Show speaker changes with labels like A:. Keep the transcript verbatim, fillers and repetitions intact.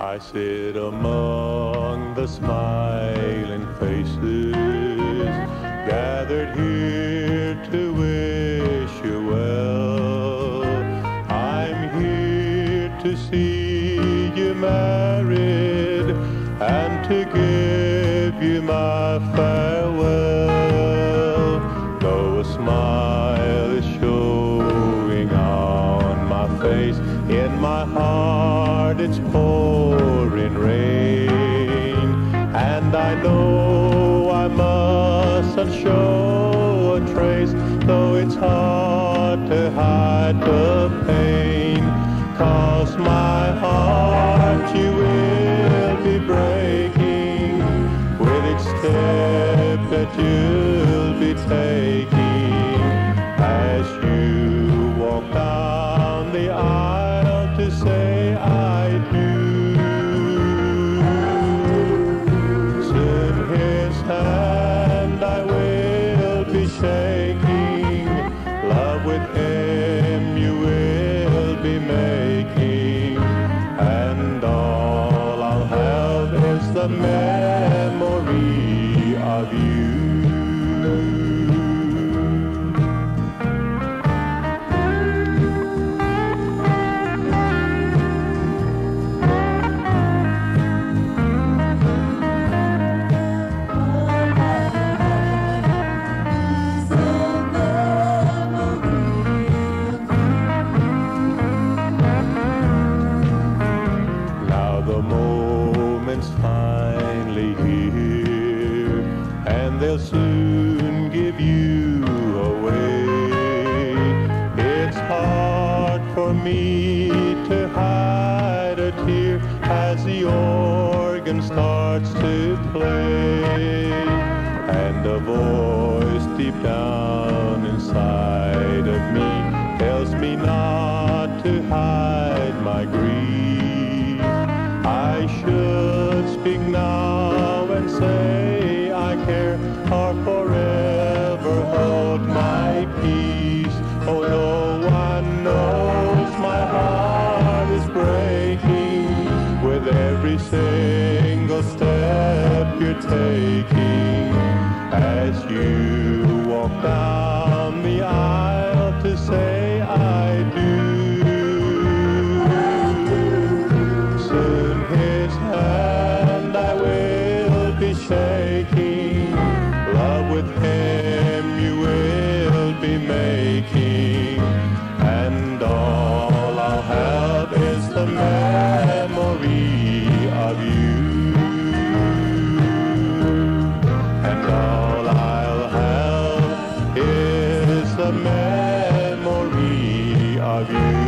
A: I sit among the smiling faces gathered here to wish you well. I'm here to see you married and to give you my farewell. Though a smile is showing on my face, in my heart it's pouring rain, and I know I mustn't show a trace, though it's hard to hide the pain, 'cause my heart you will be breaking with each step that you'll be taking as you walk down the aisle to say I do. Soon his hand I will be shaking, love with him you will be making, and all I'll have is the memory of you. Finally here, and they'll soon give you away. It's hard for me to hide a tear as the organ starts to play, and a voice deep down inside of me tells me not to hide my grief. I should speak now and say I care, or forever hold my peace. Oh, no one knows my heart is breaking with every single step you're taking as you walk down the aisle to say I do. Soon his hand I will be shaking, love with him you will be making, and all I'll have is the memory of you, and all I'll have is the memory of you.